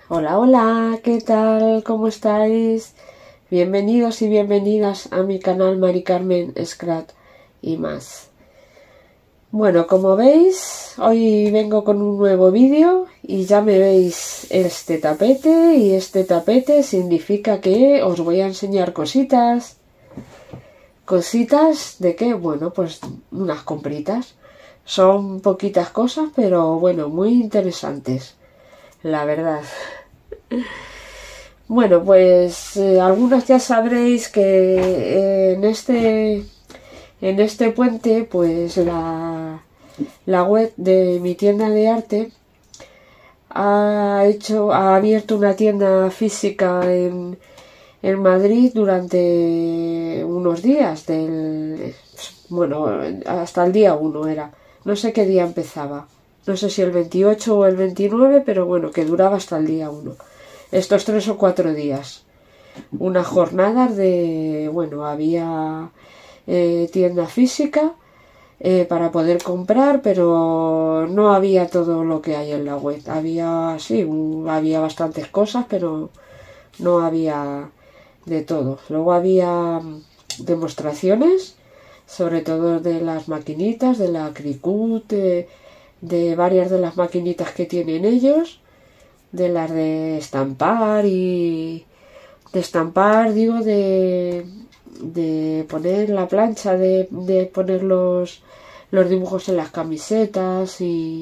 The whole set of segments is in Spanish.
Hola, hola, ¿qué tal? ¿Cómo estáis? Bienvenidos y bienvenidas a mi canal Mari Carmen Scrat y más. Bueno, como veis, hoy vengo con un nuevo vídeo y ya me veis este tapete, y este tapete significa que os voy a enseñar cositas. ¿Cositas de qué? Bueno, pues unas compritas. Son poquitas cosas, pero bueno, muy interesantes, la verdad. Bueno, pues algunos ya sabréis que en este puente, pues la web de mi tienda de arte ha abierto una tienda física en Madrid durante unos días, bueno, hasta el día 1 era. No sé qué día empezaba. No sé si el 28 o el 29, pero bueno, que duraba hasta el día 1. Estos 3 o 4 días. Unas jornadas bueno, había tienda física para poder comprar, pero no había todo lo que hay en la web. Había bastantes cosas, pero no había de todo. Luego había demostraciones, sobre todo de las maquinitas, de la Cricut, de varias de las maquinitas que tienen ellos, de las de estampar digo, de poner la plancha, de poner los dibujos en las camisetas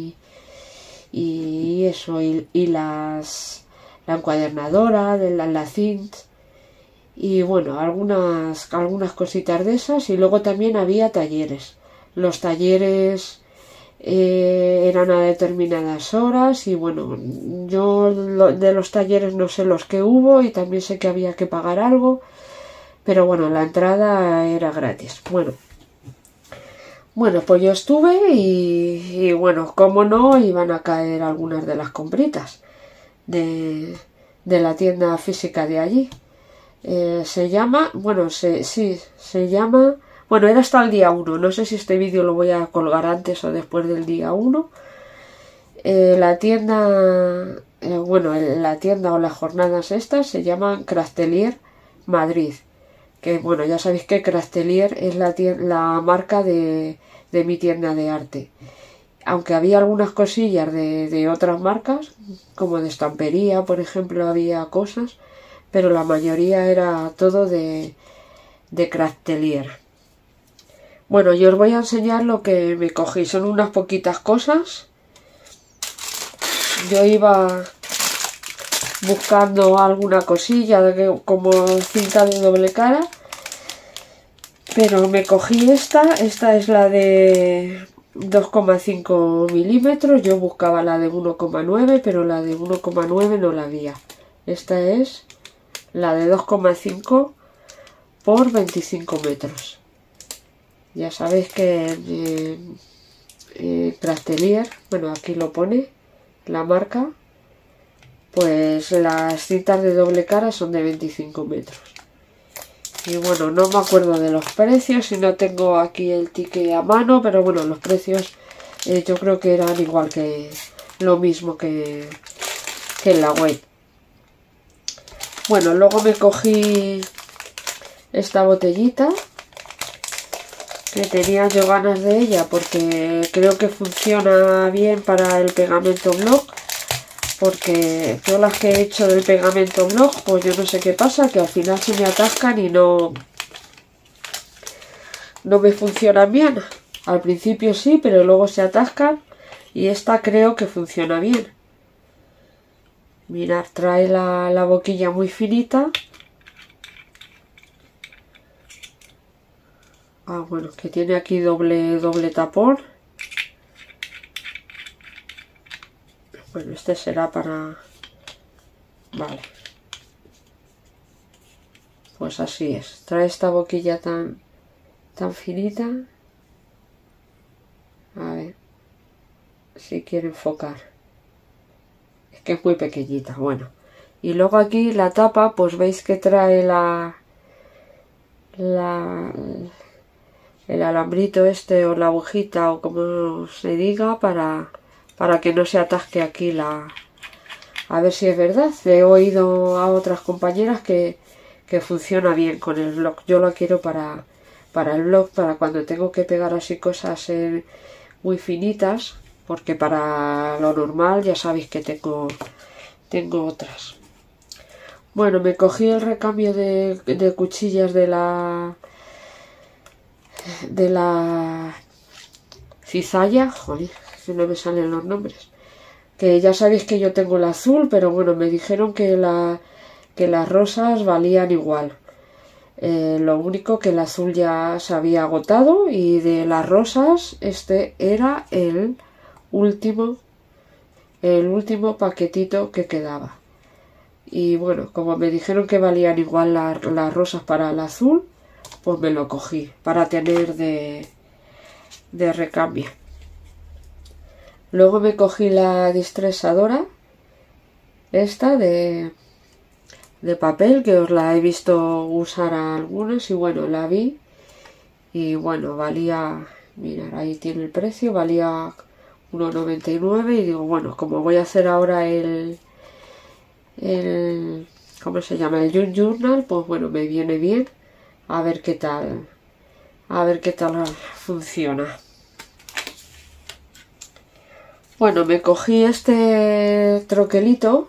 y eso, y la encuadernadora, de la cint, y bueno, algunas cositas de esas. Y luego también había talleres. Los talleres eran a determinadas horas, y bueno, yo de los talleres no sé los que hubo, y también sé que había que pagar algo, pero bueno, la entrada era gratis. Bueno, pues yo estuve y bueno, cómo no, iban a caer algunas de las compritas de la tienda física de allí. Se llama, bueno, se llama, bueno, era hasta el día 1, no sé si este vídeo lo voy a colgar antes o después del día 1. La tienda, la tienda o las jornadas estas se llaman Craftelier Madrid, que bueno, ya sabéis que Craftelier es la marca de mi tienda de arte. Aunque había algunas cosillas de otras marcas, como de estampería, por ejemplo, había cosas, pero la mayoría era todo de Craftelier. Bueno, yo os voy a enseñar lo que me cogí. Son unas poquitas cosas. Yo iba buscando alguna cosilla como cinta de doble cara, pero me cogí esta es la de 2,5 milímetros. Yo buscaba la de 1,9, pero la de 1,9 no la había. Esta es la de 2,5 por 25 metros. Ya sabéis que Craftelier, bueno, aquí lo pone la marca, pues las cintas de doble cara son de 25 metros. Y bueno, no me acuerdo de los precios y no tengo aquí el ticket a mano, pero bueno, los precios yo creo que eran igual, que lo mismo que en la web. Bueno, luego me cogí esta botellita, que tenía yo ganas de ella porque creo que funciona bien para el pegamento block, porque yo las que he hecho del pegamento block, pues yo no sé qué pasa, que al final se me atascan y no me funcionan bien. Al principio sí, pero luego se atascan, y esta creo que funciona bien. Mirad, trae la boquilla muy finita. Bueno, que tiene aquí doble tapón. Bueno, este será para... Vale. Pues así es. Trae esta boquilla tan finita. A ver si quiero enfocar. Es que es muy pequeñita. Bueno. Y luego aquí la tapa, pues veis que trae el alambrito este, o la agujita, o como se diga, para que no se atasque aquí la A ver si es verdad. He oído a otras compañeras que funciona bien con el blog. Yo lo quiero para el blog, para cuando tengo que pegar así cosas muy finitas, porque para lo normal ya sabéis que tengo otras. Bueno, me cogí el recambio de cuchillas de la cizalla, joder, que no me salen los nombres, que ya sabéis que yo tengo el azul, pero bueno, me dijeron que las rosas valían igual. Lo único que el azul ya se había agotado y de las rosas este era el último paquetito que quedaba. Y bueno, como me dijeron que valían igual las rosas para el azul, pues me lo cogí para tener de recambio. Luego me cogí la distresadora esta de papel, que os la he visto usar a algunos, y bueno, la vi y bueno, valía, mirad, ahí tiene el precio, valía 1,99 y digo, bueno, como voy a hacer ahora el ¿cómo se llama? El June Journal, pues bueno, me viene bien, a ver qué tal funciona. Bueno, me cogí este troquelito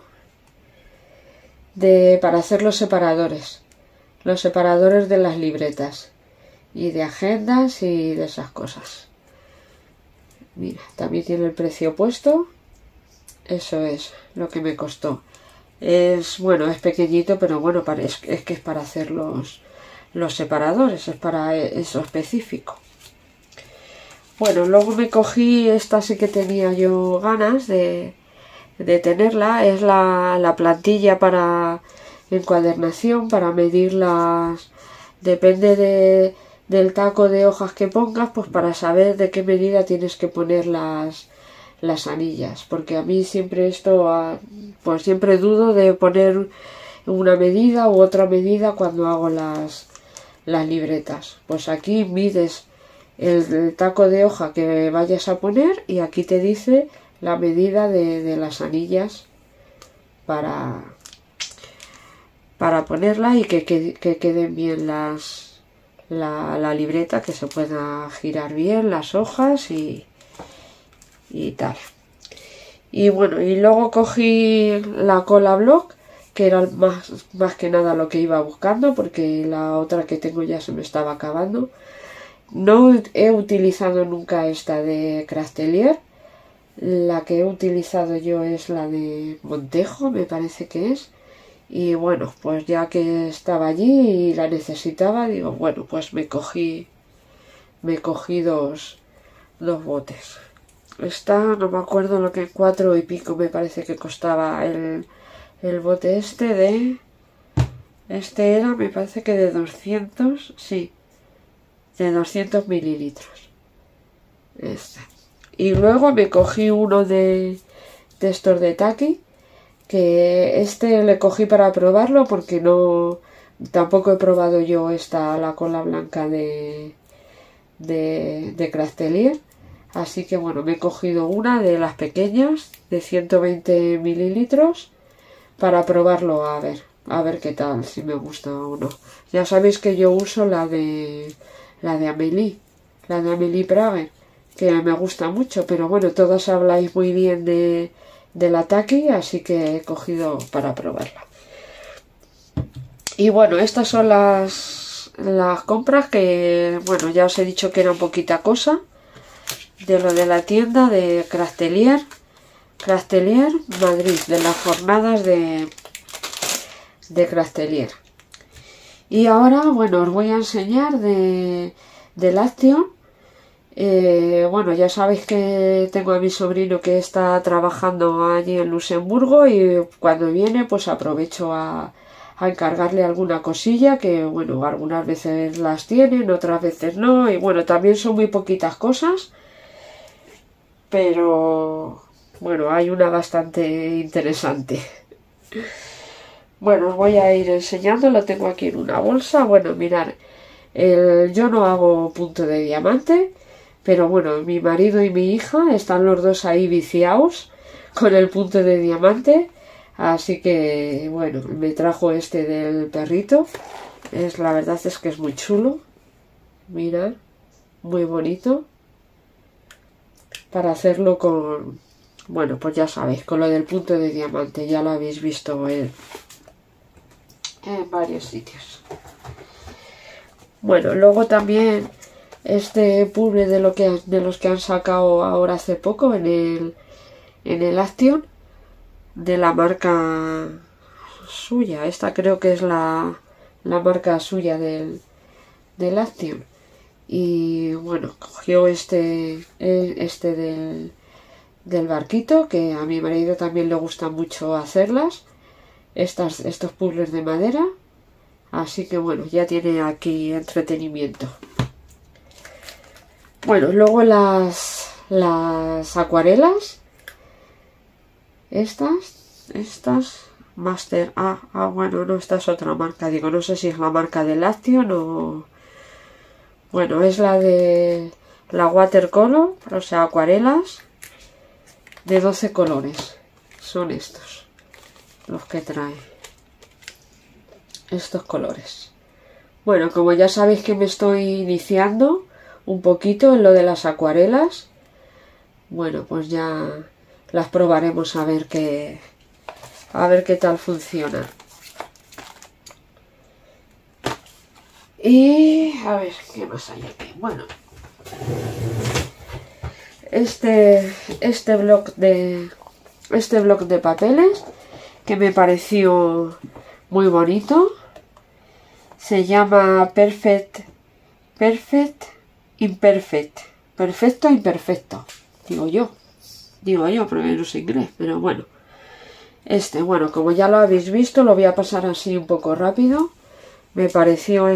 para hacer los separadores de las libretas y de agendas y de esas cosas. Mira, también tiene el precio puesto. Eso es lo que me costó. Es pequeñito, pero bueno, es que es para hacer los separadores, es para eso específico. Bueno, luego me cogí esta, sí que tenía yo ganas de tenerla, es la plantilla para encuadernación, para medir depende del taco de hojas que pongas, pues para saber de qué medida tienes que poner las anillas, porque a mí siempre pues siempre dudo de poner una medida u otra medida cuando hago las libretas. Pues aquí mides el taco de hoja que vayas a poner y aquí te dice la medida de las anillas para ponerla y que queden bien la libreta, que se pueda girar bien las hojas y tal. Y bueno, y luego cogí la cola block, que era más que nada lo que iba buscando, porque la otra que tengo ya se me estaba acabando. No he utilizado nunca esta de Craftelier. La que he utilizado yo es la de Montejo, me parece que es. Y bueno, pues ya que estaba allí y la necesitaba, digo, bueno, pues me cogí dos botes. Esta, no me acuerdo lo que, 4 y pico me parece que costaba el bote este era, me parece que de 200, sí, de 200 mililitros. Este. Y luego me cogí uno de estos de Taki, que este le cogí para probarlo porque tampoco he probado yo la cola blanca de Craftelier. Así que bueno, me he cogido una de las pequeñas de 120 mililitros para probarlo a ver qué tal, si me gusta o no. Ya sabéis que yo uso la de Amélie, Prager, que me gusta mucho, pero bueno, todas habláis muy bien de la Taki, así que he cogido para probarla. Y bueno, estas son las compras que, bueno, ya os he dicho que era un poquita cosa de lo de la tienda de Craftelier Madrid, de las jornadas de Craftelier. Y ahora, bueno, os voy a enseñar del Action. Bueno, ya sabéis que tengo a mi sobrino que está trabajando allí en Luxemburgo y cuando viene pues aprovecho a encargarle alguna cosilla que, bueno, algunas veces las tienen, otras veces no, y bueno, también son muy poquitas cosas, pero bueno, hay una bastante interesante. Bueno, os voy a ir enseñando, lo tengo aquí en una bolsa. Bueno, mirad, yo no hago punto de diamante, pero bueno, mi marido y mi hija están los dos ahí viciados con el punto de diamante, Así que bueno, me trajo este del perrito. La verdad es que es muy chulo. Mira, muy bonito. Para hacerlo con... Bueno, pues ya sabéis, con lo del punto de diamante. Ya lo habéis visto en varios sitios. Bueno, luego también este puzzle de los que han sacado ahora hace poco en el Action, de la marca suya. Esta creo que es la marca suya del Action. Y bueno, cogió este del barquito, que a mi marido también le gusta mucho hacerlas, estos puzzles de madera. Así que bueno, ya tiene aquí entretenimiento. Bueno, luego las acuarelas. Estas Master. Bueno, no, esta es otra marca. Digo, no sé si es la marca del Action o... Bueno, es la de la Watercolor, o sea, acuarelas de 12 colores. Son estos los que trae. Estos colores. Bueno, como ya sabéis que me estoy iniciando un poquito en lo de las acuarelas, bueno, pues ya las probaremos a ver qué tal funciona. Y a ver qué más hay aquí. Bueno, este bloc de papeles que me pareció muy bonito. Se llama Perfect Imperfect. Perfecto imperfecto. Digo yo, porque no sé inglés, pero bueno. Bueno, como ya lo habéis visto, lo voy a pasar así un poco rápido. Me pareció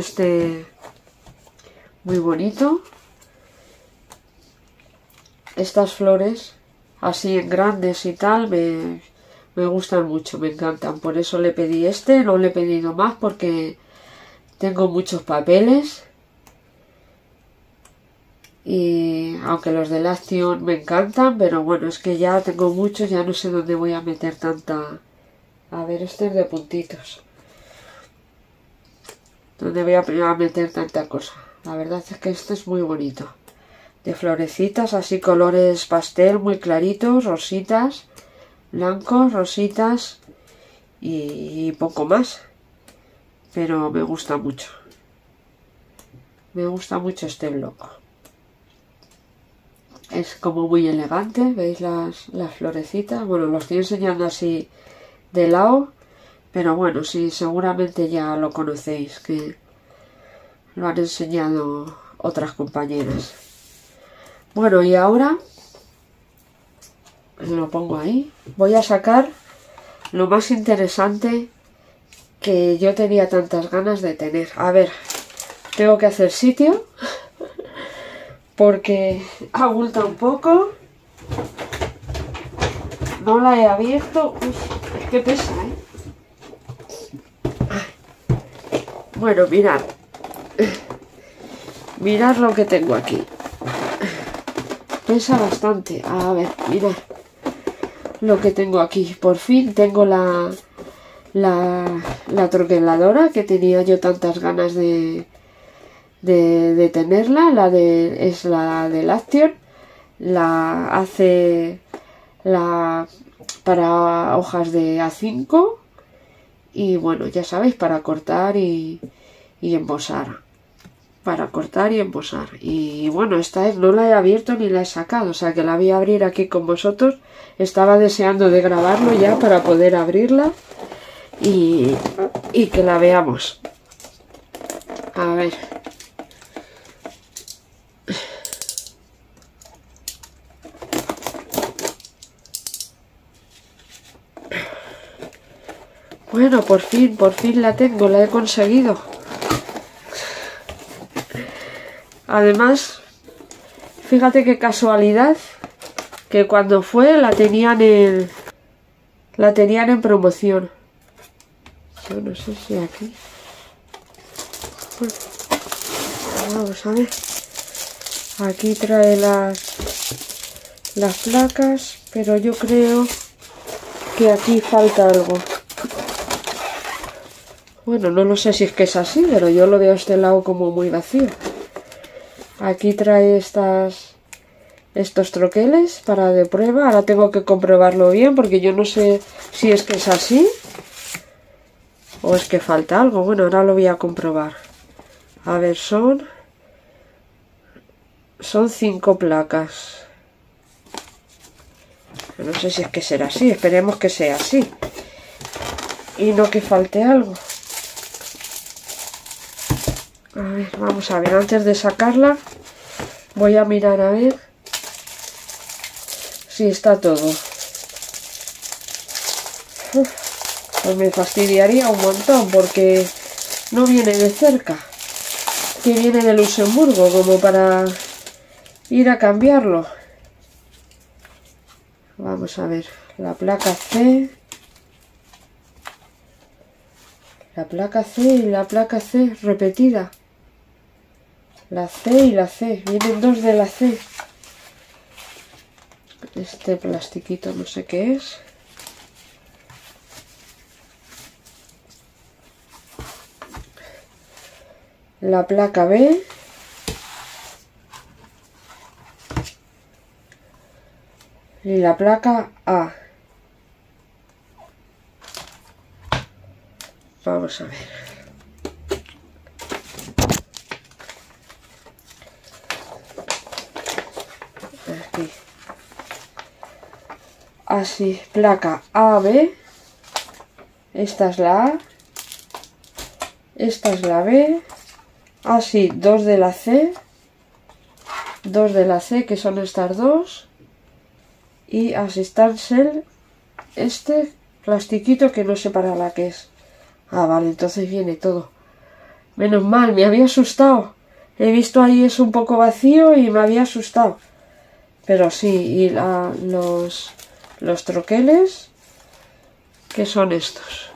muy bonito. Estas flores así en grandes y tal me gustan mucho, me encantan. Por eso le pedí no le he pedido más porque tengo muchos papeles. Y aunque los de Action me encantan, pero bueno, es que ya tengo muchos, ya no sé dónde voy a meter tanta... A ver, este es de puntitos. ¿Dónde voy a meter tanta cosa? La verdad es que este es muy bonito. De florecitas, así colores pastel, muy claritos, rositas, blancos, rositas y poco más. Pero me gusta mucho. Me gusta mucho este bloque. Es como muy elegante, ¿veis las florecitas? Bueno, lo estoy enseñando así de lado, pero bueno, sí, seguramente ya lo conocéis, que lo han enseñado otras compañeras. Bueno, y ahora lo pongo ahí. Voy a sacar lo más interesante que yo tenía tantas ganas de tener. A ver, tengo que hacer sitio porque abulta un poco. No la he abierto. Uy, es que pesa, ¿eh? Bueno, mirad. Mirad lo que tengo aquí. Pesa bastante. A ver, mirad lo que tengo aquí. Por fin tengo la troqueladora que tenía yo tantas ganas de tenerla. Es la del Action. La hace para hojas de A5. Y bueno, ya sabéis, para cortar y embosar. Para cortar y embosar. Y bueno, esta no la he abierto ni la he sacado. O sea que la voy a abrir aquí con vosotros. Estaba deseando de grabarlo ya para poder abrirla. Y que la veamos. A ver. Bueno, por fin la tengo, la he conseguido. Además, fíjate qué casualidad que cuando fue la tenían en promoción. Yo no sé si aquí. Bueno, vamos a ver. Aquí trae las placas, pero yo creo que aquí falta algo. Bueno, no lo sé si es que es así, pero yo lo veo a este lado como muy vacío. Aquí trae estos troqueles para de prueba. Ahora tengo que comprobarlo bien porque yo no sé si es que es así o es que falta algo. Bueno, ahora lo voy a comprobar. A ver, son 5 placas. No sé si es que será así. Esperemos que sea así y no que falte algo. A ver, vamos a ver, antes de sacarla voy a mirar a ver si está todo. Pues me fastidiaría un montón porque no viene de cerca, que viene de Luxemburgo, como para ir a cambiarlo. Vamos a ver, la placa C, la placa C y la placa C repetida. La C y la C, vienen 2 de la C. Este plastiquito no sé qué es. La placa B. Y la placa A. Vamos a ver. Aquí. Así, placa AB. Esta es la A. Esta es la B. Así, 2 de la C. 2 de la C, que son estas dos. Y así está este plastiquito que no sé para la que es. Ah, vale, entonces viene todo. Menos mal, me había asustado. He visto ahí es un poco vacío y me había asustado. Pero sí, y los troqueles, ¿qué son estos?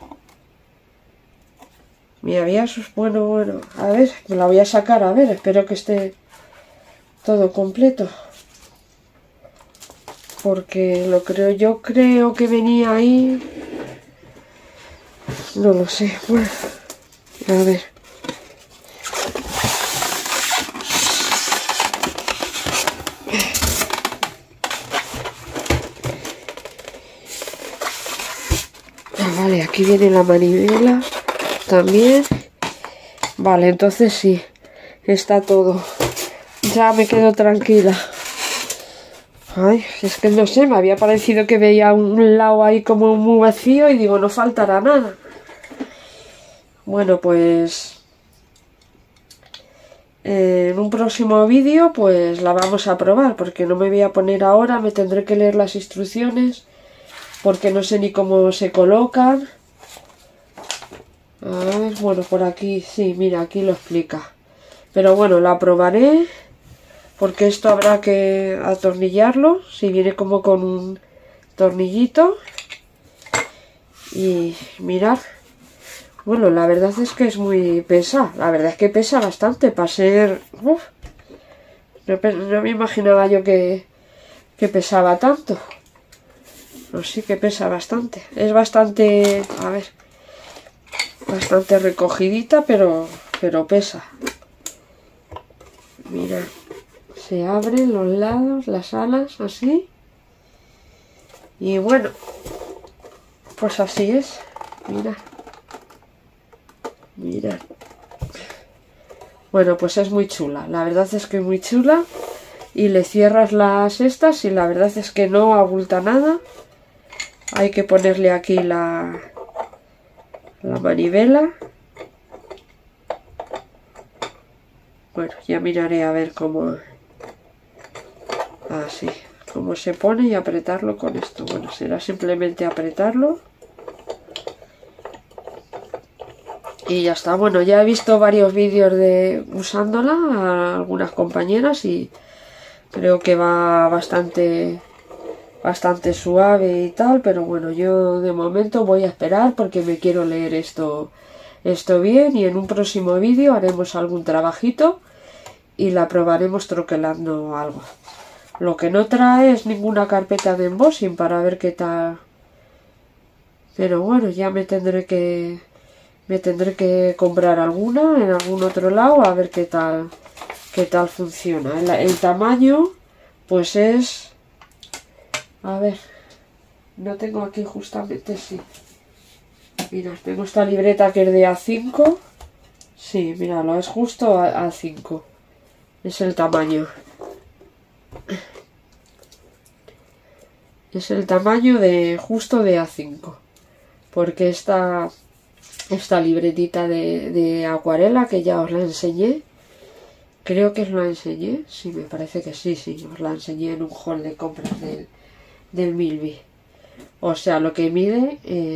Me había asustado. Bueno, a ver, me la voy a sacar, a ver, espero que esté todo completo. Porque yo creo que venía ahí. No lo sé, bueno, a ver. Vale, aquí viene la manivela también. Vale, entonces sí, está todo. Ya me quedo tranquila. Ay, es que no sé, me había parecido que veía un lado ahí como muy vacío y digo, no faltará nada. Bueno, pues en un próximo vídeo pues la vamos a probar, porque no me voy a poner ahora, me tendré que leer las instrucciones, porque no sé ni cómo se colocan. A ver, bueno, por aquí, sí, mira, aquí lo explica. Pero bueno, la probaré, porque esto habrá que atornillarlo, si viene como con un tornillito. Y mirad, bueno, la verdad es que es muy pesada, la verdad es que pesa bastante para ser... Uf, no me imaginaba yo que pesaba tanto. Pero sí que pesa bastante, es bastante, a ver, bastante recogidita, pero pesa. Mirad. Se abren los lados, las alas, así. Y bueno, pues así es. Mira. Mira. Bueno, pues es muy chula. La verdad es que es muy chula. Y le cierras las estas y la verdad es que no abulta nada. Hay que ponerle aquí la manivela. Bueno, ya miraré a ver cómo... Así, cómo se pone y apretarlo con esto. Bueno, será simplemente apretarlo. Y ya está. Bueno, ya he visto varios vídeos de usándola a algunas compañeras y creo que va bastante suave y tal, pero bueno, yo de momento voy a esperar porque me quiero leer esto bien, y en un próximo vídeo haremos algún trabajito y la probaremos troquelando algo. Lo que no trae es ninguna carpeta de embossing para ver qué tal Pero bueno, ya me tendré que comprar alguna en algún otro lado a ver qué tal funciona. El tamaño, pues es... A ver, no tengo aquí justamente, sí. Mira, tengo esta libreta que es de A5. Sí, míralo, es justo A5. Es el tamaño. Es el tamaño justo de A5. Porque esta libretita de acuarela que ya os la enseñé, creo que os la enseñé, sí, me parece que sí, os la enseñé en un haul de compras del Milby. O sea, lo que mide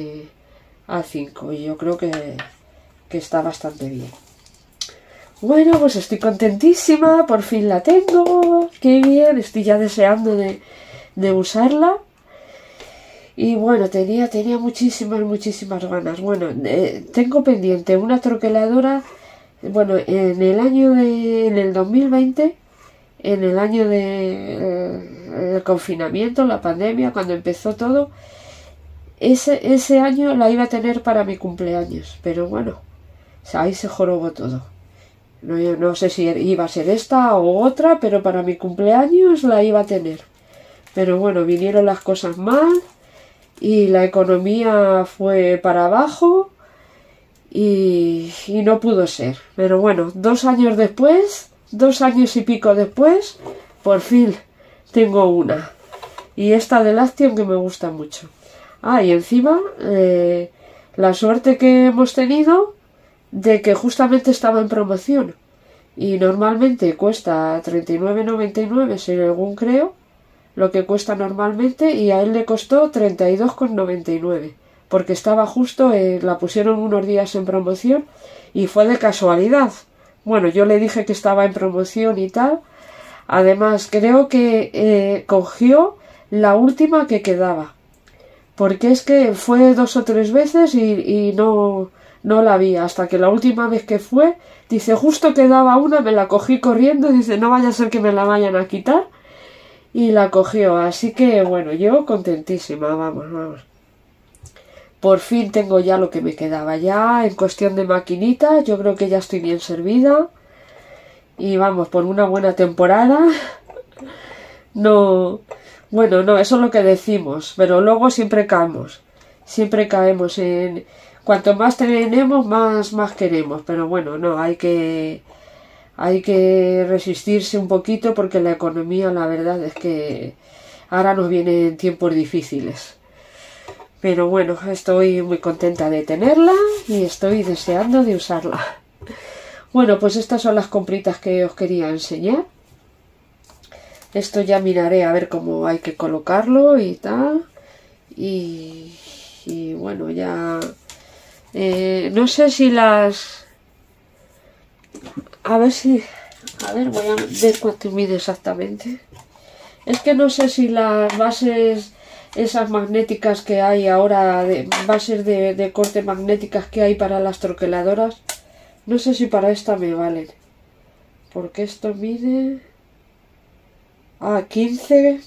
A5, y yo creo que está bastante bien. Bueno, pues estoy contentísima, por fin la tengo, qué bien, estoy ya deseando de usarla. Y bueno, tenía muchísimas ganas. Bueno, tengo pendiente una troqueladora, bueno, en el 2020, en el año del confinamiento, la pandemia, cuando empezó todo, ese año la iba a tener para mi cumpleaños, pero bueno, ahí se jorobó todo. No sé si iba a ser esta o otra, pero para mi cumpleaños la iba a tener. Pero bueno, vinieron las cosas mal y la economía fue para abajo y no pudo ser. Pero bueno, 2 años después, 2 años y pico después, por fin tengo una. Y esta de Action que me gusta mucho. Y encima, la suerte que hemos tenido de que justamente estaba en promoción. Y normalmente cuesta 39,99 según creo, lo que cuesta normalmente, y a él le costó 32,99 porque estaba justo, la pusieron unos días en promoción y fue de casualidad. Bueno, yo le dije que estaba en promoción y tal. Además, creo que cogió la última que quedaba, porque es que fue 2 o 3 veces y no la vi, hasta que la última vez que fue, dice, justo quedaba una, me la cogí corriendo, dice, no vaya a ser que me la vayan a quitar, y la cogió. Así que bueno, yo contentísima, vamos. Por fin tengo ya lo que me quedaba. Ya en cuestión de maquinita, yo creo que ya estoy bien servida. Y vamos, por una buena temporada. No, bueno, no, eso es lo que decimos, pero luego siempre caemos. Siempre caemos en... Cuanto más tenemos, más queremos. Pero bueno, no, hay que resistirse un poquito porque la economía, la verdad es que ahora nos vienen tiempos difíciles. Pero bueno, estoy muy contenta de tenerla y estoy deseando de usarla. Bueno, pues estas son las compritas que os quería enseñar. Esto ya miraré a ver cómo hay que colocarlo y tal. Y bueno, ya... no sé si las... A ver, voy a ver cuánto mide exactamente. Es que no sé si las bases, esas magnéticas que hay ahora, bases de corte magnéticas que hay para las troqueladoras, no sé si para esta me valen. Porque esto mide... 15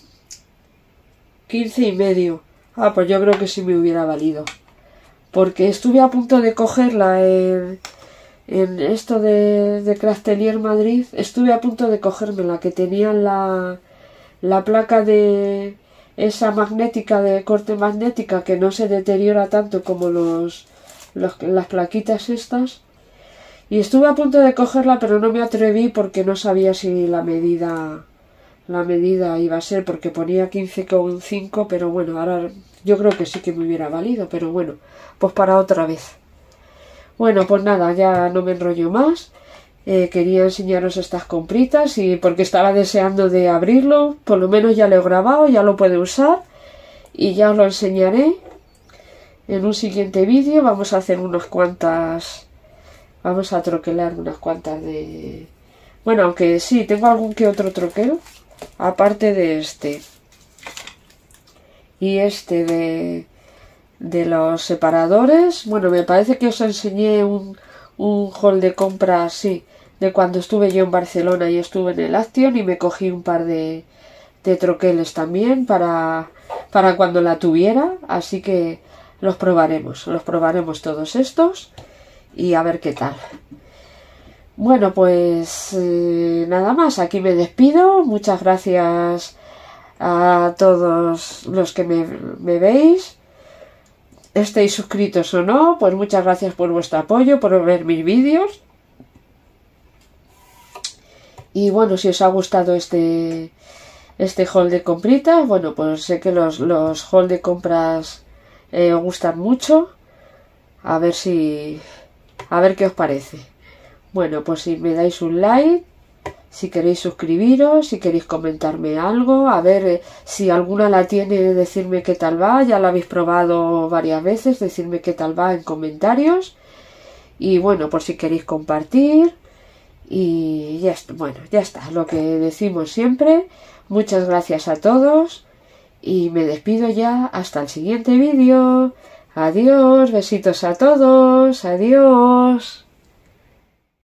y medio. Pues yo creo que sí me hubiera valido. Porque estuve a punto de cogerla en esto de Craftelier Madrid, estuve a punto de cogérmela, que tenían la placa de esa magnética, de corte magnética, que no se deteriora tanto como las plaquitas estas, y estuve a punto de cogerla, pero no me atreví porque no sabía si la medida iba a ser, porque ponía 15,5, pero bueno, ahora yo creo que sí que me hubiera valido, pero bueno, pues para otra vez. Bueno, pues nada, ya no me enrollo más. Quería enseñaros estas compritas y porque estaba deseando de abrirlo, por lo menos ya lo he grabado, ya lo puedo usar y ya os lo enseñaré en un siguiente vídeo. Vamos a hacer unas cuantas, vamos a troquelar unas cuantas de... Bueno, aunque sí, tengo algún que otro troquel, aparte de este. Y este de los separadores. Bueno, me parece que os enseñé un haul de compras, sí, de cuando estuve yo en Barcelona y estuve en el Action y me cogí un par de troqueles también para cuando la tuviera. Así que los probaremos todos estos y a ver qué tal. Bueno, pues nada más, aquí me despido. Muchas gracias a todos los que me veis. Estéis suscritos o no, pues muchas gracias por vuestro apoyo, por ver mis vídeos. Y bueno, si os ha gustado este haul de compritas, bueno, pues sé que los haul de compras os gustan mucho. A ver qué os parece. Bueno, pues si me dais un like, si queréis suscribiros, si queréis comentarme algo, a ver si alguna la tiene, decirme qué tal va, ya la habéis probado varias veces, decirme qué tal va en comentarios. Y bueno, por si queréis compartir. Y ya está, bueno, ya está, lo que decimos siempre. Muchas gracias a todos y me despido ya hasta el siguiente vídeo. Adiós, besitos a todos, adiós.